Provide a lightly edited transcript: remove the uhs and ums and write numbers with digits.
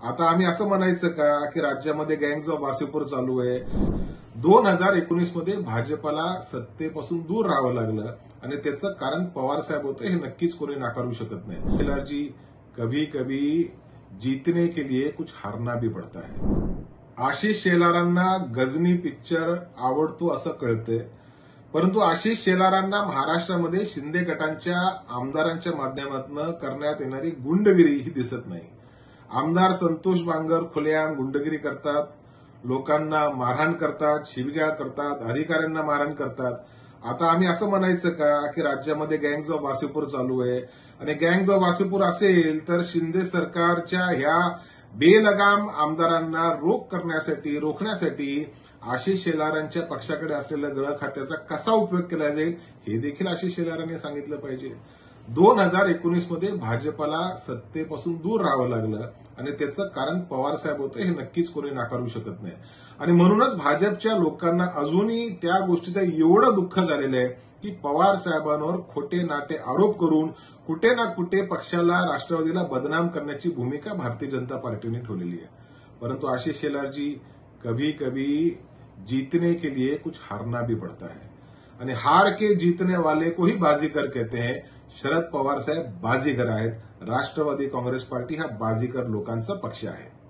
आता आम्ही असं म्हणायचं का की राज्यामध्ये गँग्स ऑफ वासेपूर चालू आहे? 2019 मध्ये भाजपला सत्तेपासून दूर राहावं लागलं आणि त्याचं कारण पवार साहेब होते हे नक्कीच कोणी नाकारू शकत नाही। शेलारजी, कभी कभी जीतने के लिए कुछ हारना भी पड़ता है। आशिष शेलारांना गजनी पिक्चर आवडतो असं कळतंय, परंतु आशिष शेलारांना महाराष्ट्रामध्ये शिंदे गटांच्या आमदारांच्या माध्यमातून करण्यात येणारी गुंडगिरी ही दिसत नाही। आमदार संतोष बांगर खुलेआम गुंडगिरी करतात, लोकांना मारहाण करतात, शिवीगाळ करतात, अधिकाऱ्यांना मारहाण करतात। आता आम्ही असं म्हणायचं का की राज्यामध्ये गँग्स ऑफ वासेपूर चालू आहे? आणि गँग्स ऑफ वासेपूर असेल तर शिंदे सरकारच्या ह्या बेलगाम आमदारांना रोखण्यासाठी आशिष शेलारांच्या पक्षाकडे असलेल्या गृह खात्याचा कसा उपयोग केला जाईल हे देखील आशिष शेलारांनी सांगितलं पाहिजे। 2019 मध्ये भाजपला सत्तेपासून दूर राहावं लागलं आणि त्याचं कारण पवार साहेब होते हे नक्कीच कोणी नाकारू शकत नाही। आणि म्हणूनच भाजपच्या लोकांना अजूनही त्या गोष्टीचं एवढं दुःख झालेलं आहे की पवार साहेबांवर खोटे नाटे आरोप करून कुठे ना कुठे पक्षाला, राष्ट्रवादीला बदनाम करण्याची भूमिका भारतीय जनता पार्टीने ठेवलेली आहे। परंतु आशिष शेलारजी, कभी कभी जीतने के लिए कुछ हारना भी पड़ता है आणि हार के जीतने वाले को ही बाजीगर कहते हैं। शरद पवार साहेब बाजीगर आहेत। राष्ट्रवादी काँग्रेस पार्टी हा बाजीगर लोकांचा पक्ष आहे।